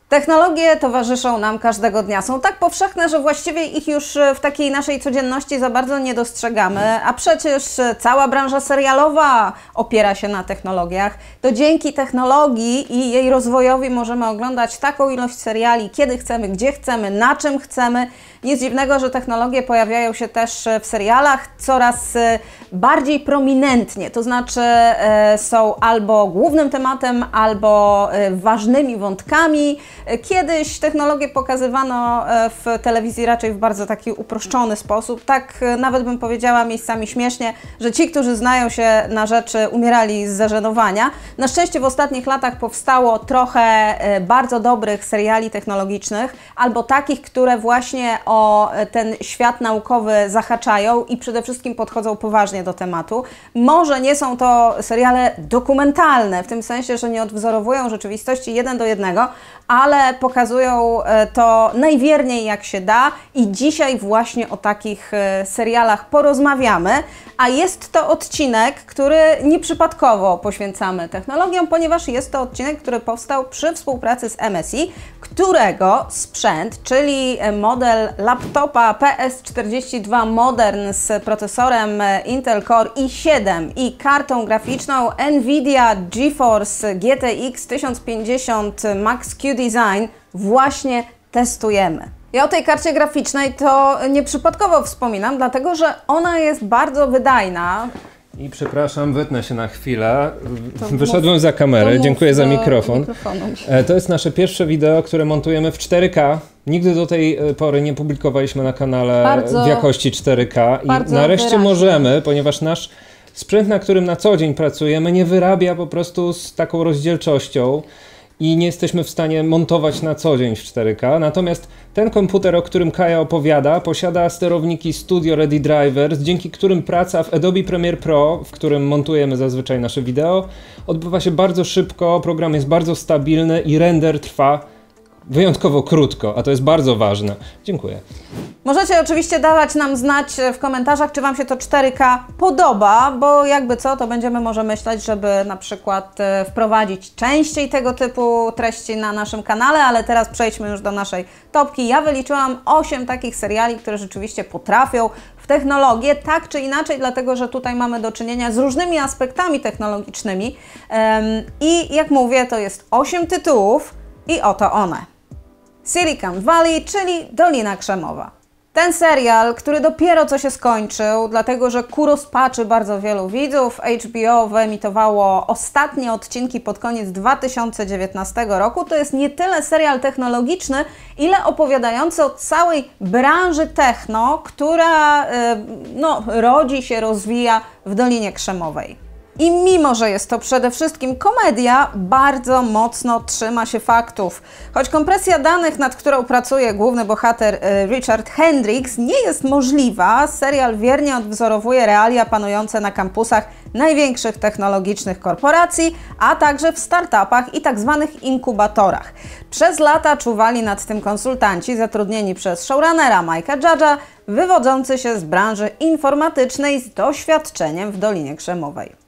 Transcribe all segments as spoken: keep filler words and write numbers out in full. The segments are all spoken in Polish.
Technologie towarzyszą nam każdego dnia. Są tak powszechne, że właściwie ich już w takiej naszej codzienności za bardzo nie dostrzegamy, a przecież cała branża serialowa opiera się na technologiach. To dzięki technologii i jej rozwojowi możemy oglądać taką ilość seriali, kiedy chcemy, gdzie chcemy, na czym chcemy. Nic dziwnego, że technologie pojawiają się też w serialach coraz bardziej prominentnie, to znaczy są albo głównym tematem, albo ważnymi wątkami. Kiedyś technologię pokazywano w telewizji raczej w bardzo taki uproszczony sposób, tak nawet bym powiedziała miejscami śmiesznie, że ci, którzy znają się na rzeczy, umierali z zażenowania. Na szczęście w ostatnich latach powstało trochę bardzo dobrych seriali technologicznych, albo takich, które właśnie o ten świat naukowy zahaczają i przede wszystkim podchodzą poważnie do tematu. Może nie są to seriale dokumentalne, w tym sensie, że nie odwzorowują rzeczywistości jeden do jednego, ale pokazują to najwierniej jak się da i dzisiaj właśnie o takich serialach porozmawiamy, a jest to odcinek, który nieprzypadkowo poświęcamy technologiom, ponieważ jest to odcinek, który powstał przy współpracy z M S I, którego sprzęt, czyli model laptopa P S czterdzieści dwa Modern z procesorem Intel Core i siedem i kartą graficzną Nvidia GeForce G T X tysiąc pięćdziesiąt Max Q Design właśnie testujemy. Ja o tej karcie graficznej to nieprzypadkowo wspominam, dlatego że ona jest bardzo wydajna. I przepraszam, wytnę się na chwilę. To Wyszedłem mów, za kamerę, dziękuję za mikrofon. To jest nasze pierwsze wideo, które montujemy w cztery K. Nigdy do tej pory nie publikowaliśmy na kanale bardzo, w jakości cztery K. I nareszcie wyraźnie możemy, ponieważ nasz sprzęt, na którym na co dzień pracujemy, nie wyrabia po prostu z taką rozdzielczością i nie jesteśmy w stanie montować na co dzień w cztery K. Natomiast ten komputer, o którym Kaja opowiada, posiada sterowniki Studio Ready Drivers, dzięki którym praca w Adobe Premiere Pro, w którym montujemy zazwyczaj nasze wideo, odbywa się bardzo szybko, program jest bardzo stabilny i render trwa wyjątkowo krótko, a to jest bardzo ważne. Dziękuję. Możecie oczywiście dawać nam znać w komentarzach, czy Wam się to cztery K podoba, bo jakby co, to będziemy może myśleć, żeby na przykład wprowadzić częściej tego typu treści na naszym kanale, ale teraz przejdźmy już do naszej topki. Ja wyliczyłam osiem takich seriali, które rzeczywiście potrafią w technologię, tak czy inaczej, dlatego że tutaj mamy do czynienia z różnymi aspektami technologicznymi i jak mówię, to jest osiem tytułów i oto one. Silicon Valley, czyli Dolina Krzemowa. Ten serial, który dopiero co się skończył, dlatego że ku rozpaczy bardzo wielu widzów, H B O wyemitowało ostatnie odcinki pod koniec dwa tysiące dziewiętnastego roku. To jest nie tyle serial technologiczny, ile opowiadający o całej branży techno, która no, rodzi się, rozwija w Dolinie Krzemowej. I mimo, że jest to przede wszystkim komedia, bardzo mocno trzyma się faktów. Choć kompresja danych, nad którą pracuje główny bohater Richard Hendricks, nie jest możliwa, serial wiernie odwzorowuje realia panujące na kampusach największych technologicznych korporacji, a także w startupach i tak zwanych inkubatorach. Przez lata czuwali nad tym konsultanci zatrudnieni przez showrunnera Mike'a Judge'a, wywodzący się z branży informatycznej z doświadczeniem w Dolinie Krzemowej.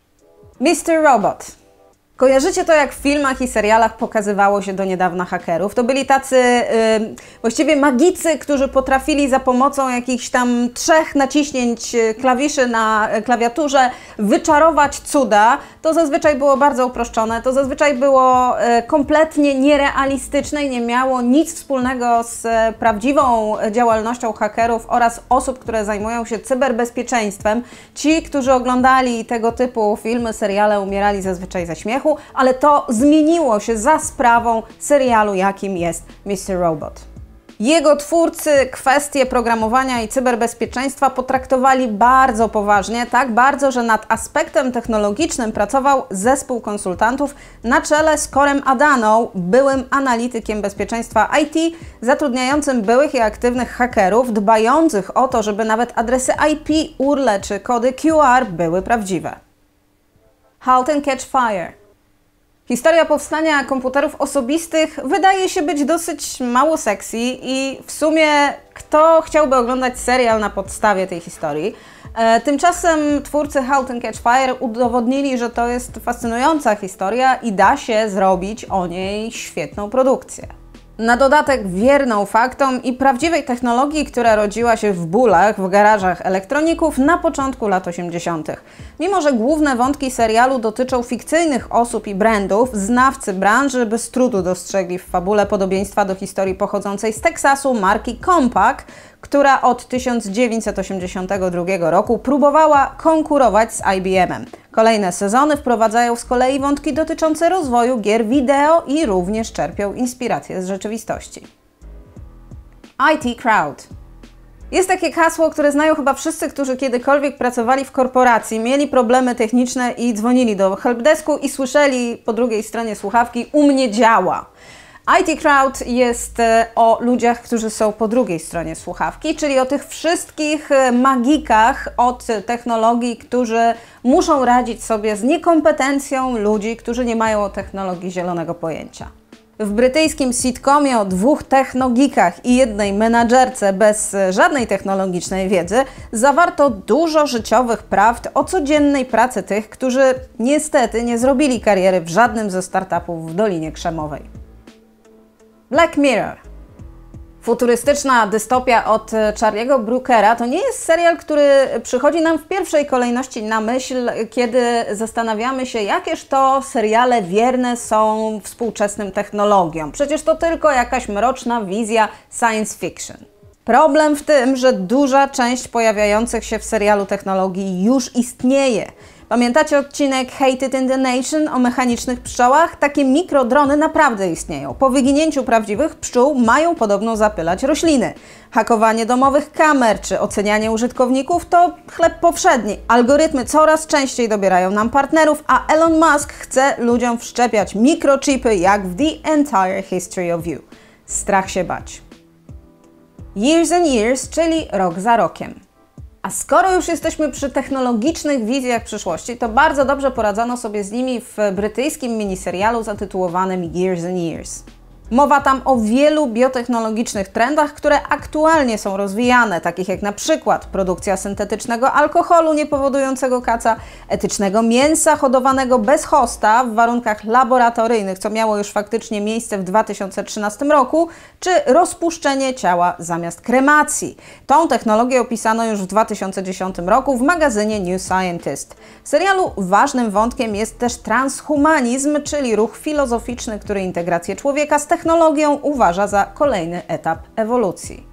mister Robot. Kojarzycie to, jak w filmach i serialach pokazywało się do niedawna hakerów? To byli tacy yy, właściwie magicy, którzy potrafili za pomocą jakichś tam trzech naciśnięć klawiszy na klawiaturze wyczarować cuda. To zazwyczaj było bardzo uproszczone, to zazwyczaj było yy, kompletnie nierealistyczne i nie miało nic wspólnego z yy, prawdziwą działalnością hakerów oraz osób, które zajmują się cyberbezpieczeństwem. Ci, którzy oglądali tego typu filmy, seriale, umierali zazwyczaj ze śmiechu, ale to zmieniło się za sprawą serialu, jakim jest mister Robot. Jego twórcy kwestie programowania i cyberbezpieczeństwa potraktowali bardzo poważnie, tak bardzo, że nad aspektem technologicznym pracował zespół konsultantów na czele z Corem Adaną, byłym analitykiem bezpieczeństwa I T, zatrudniającym byłych i aktywnych hakerów, dbających o to, żeby nawet adresy I P, U R L e czy kody Q R były prawdziwe. Halt and Catch Fire. Historia powstania komputerów osobistych wydaje się być dosyć mało sexy i w sumie kto chciałby oglądać serial na podstawie tej historii? E, tymczasem twórcy Halt and Catch Fire udowodnili, że to jest fascynująca historia i da się zrobić o niej świetną produkcję. Na dodatek wierną faktom i prawdziwej technologii, która rodziła się w bólach w garażach elektroników na początku lat osiemdziesiątych. Mimo że główne wątki serialu dotyczą fikcyjnych osób i brandów, znawcy branży bez trudu dostrzegli w fabule podobieństwa do historii pochodzącej z Teksasu marki Compaq, która od tysiąc dziewięćset osiemdziesiątego drugiego roku próbowała konkurować z I B M-em. Kolejne sezony wprowadzają z kolei wątki dotyczące rozwoju gier wideo i również czerpią inspiracje z rzeczywistości. I T Crowd. Jest takie hasło, które znają chyba wszyscy, którzy kiedykolwiek pracowali w korporacji, mieli problemy techniczne i dzwonili do helpdesku i słyszeli po drugiej stronie słuchawki: u mnie działa. I T Crowd jest o ludziach, którzy są po drugiej stronie słuchawki, czyli o tych wszystkich magikach od technologii, którzy muszą radzić sobie z niekompetencją ludzi, którzy nie mają o technologii zielonego pojęcia. W brytyjskim sitcomie o dwóch technogikach i jednej menadżerce bez żadnej technologicznej wiedzy zawarto dużo życiowych prawd o codziennej pracy tych, którzy niestety nie zrobili kariery w żadnym ze startupów w Dolinie Krzemowej. Black Mirror. Futurystyczna dystopia od Charlie'ego Brookera to nie jest serial, który przychodzi nam w pierwszej kolejności na myśl, kiedy zastanawiamy się, jakież to seriale wierne są współczesnym technologiom. Przecież to tylko jakaś mroczna wizja science fiction. Problem w tym, że duża część pojawiających się w serialu technologii już istnieje. Pamiętacie odcinek Hated in the Nation o mechanicznych pszczołach? Takie mikrodrony naprawdę istnieją. Po wyginięciu prawdziwych pszczół mają podobno zapylać rośliny. Hakowanie domowych kamer czy ocenianie użytkowników to chleb powszedni. Algorytmy coraz częściej dobierają nam partnerów, a Elon Musk chce ludziom wszczepiać mikrochipy jak w The Entire History of You. Strach się bać. Years and Years, czyli rok za rokiem. A skoro już jesteśmy przy technologicznych wizjach przyszłości, to bardzo dobrze poradzono sobie z nimi w brytyjskim miniserialu zatytułowanym Years and Years. Mowa tam o wielu biotechnologicznych trendach, które aktualnie są rozwijane, takich jak na przykład produkcja syntetycznego alkoholu niepowodującego kaca, etycznego mięsa hodowanego bez hosta w warunkach laboratoryjnych, co miało już faktycznie miejsce w dwa tysiące trzynastym roku, czy rozpuszczenie ciała zamiast kremacji. Tą technologię opisano już w dwa tysiące dziesiątym roku w magazynie New Scientist. W serialu ważnym wątkiem jest też transhumanizm, czyli ruch filozoficzny, który integrację człowieka z technologią technologią uważa za kolejny etap ewolucji.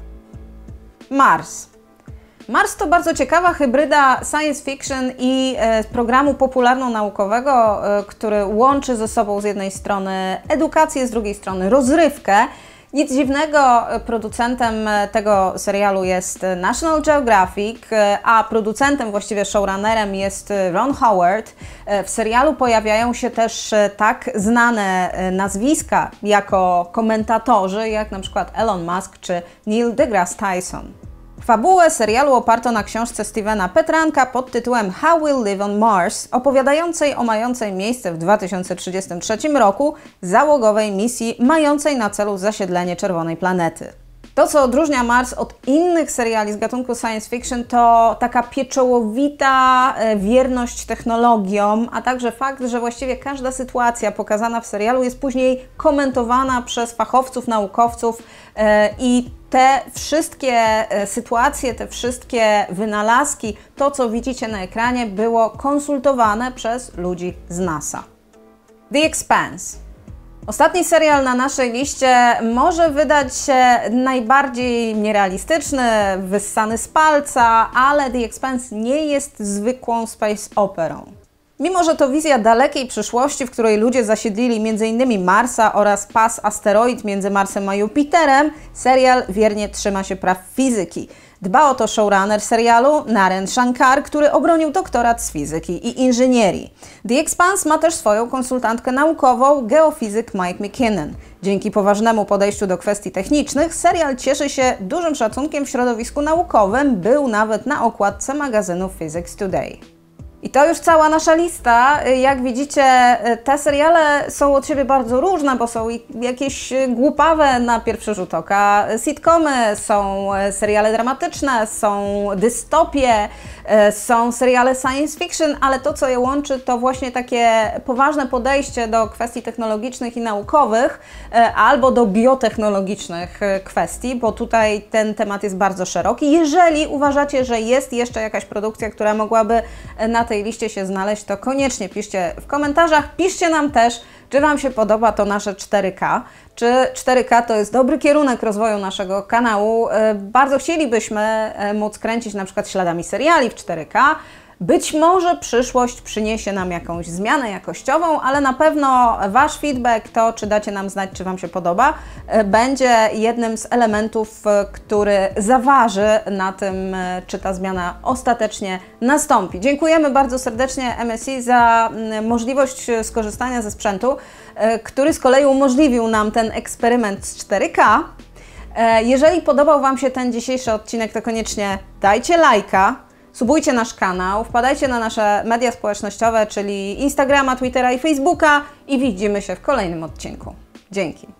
Mars. Mars to bardzo ciekawa hybryda science fiction i e, programu popularno-naukowego, e, który łączy ze sobą z jednej strony edukację, z drugiej strony rozrywkę. Nic dziwnego, producentem tego serialu jest National Geographic, a producentem, właściwie showrunnerem jest Ron Howard. W serialu pojawiają się też tak znane nazwiska jako komentatorzy, jak na przykład Elon Musk czy Neil deGrasse Tyson. Fabułę serialu oparto na książce Stevena Petranka pod tytułem How We'll Live on Mars, opowiadającej o mającej miejsce w dwa tysiące trzydziestym trzecim roku załogowej misji mającej na celu zasiedlenie czerwonej planety. To, co odróżnia Mars od innych seriali z gatunku science fiction, to taka pieczołowita wierność technologiom, a także fakt, że właściwie każda sytuacja pokazana w serialu jest później komentowana przez fachowców, naukowców i te wszystkie sytuacje, te wszystkie wynalazki, to co widzicie na ekranie, było konsultowane przez ludzi z NASA. The Expanse. Ostatni serial na naszej liście może wydać się najbardziej nierealistyczny, wyssany z palca, ale The Expanse nie jest zwykłą space operą. Mimo że to wizja dalekiej przyszłości, w której ludzie zasiedlili między innymi Marsa oraz pas asteroid między Marsem a Jupiterem, serial wiernie trzyma się praw fizyki. Dba o to showrunner serialu Naren Shankar, który obronił doktorat z fizyki i inżynierii. The Expanse ma też swoją konsultantkę naukową, geofizyk Mike McKinnon. Dzięki poważnemu podejściu do kwestii technicznych, serial cieszy się dużym szacunkiem w środowisku naukowym, był nawet na okładce magazynu Physics Today. I to już cała nasza lista. Jak widzicie, te seriale są od siebie bardzo różne, bo są jakieś głupawe na pierwszy rzut oka sitcomy, są seriale dramatyczne, są dystopie, są seriale science fiction, ale to, co je łączy, to właśnie takie poważne podejście do kwestii technologicznych i naukowych, albo do biotechnologicznych kwestii, bo tutaj ten temat jest bardzo szeroki. Jeżeli uważacie, że jest jeszcze jakaś produkcja, która mogłaby na tej liście się znaleźć, to koniecznie piszcie w komentarzach. Piszcie nam też, czy Wam się podoba to nasze cztery K, czy cztery K to jest dobry kierunek rozwoju naszego kanału. Bardzo chcielibyśmy móc kręcić na przykład śladami seriali w cztery K. Być może przyszłość przyniesie nam jakąś zmianę jakościową, ale na pewno Wasz feedback, to czy dacie nam znać, czy Wam się podoba, będzie jednym z elementów, który zaważy na tym, czy ta zmiana ostatecznie nastąpi. Dziękujemy bardzo serdecznie M S I za możliwość skorzystania ze sprzętu, który z kolei umożliwił nam ten eksperyment z cztery K. Jeżeli podobał Wam się ten dzisiejszy odcinek, to koniecznie dajcie lajka. Subujcie nasz kanał, wpadajcie na nasze media społecznościowe, czyli Instagrama, Twittera i Facebooka i widzimy się w kolejnym odcinku. Dzięki.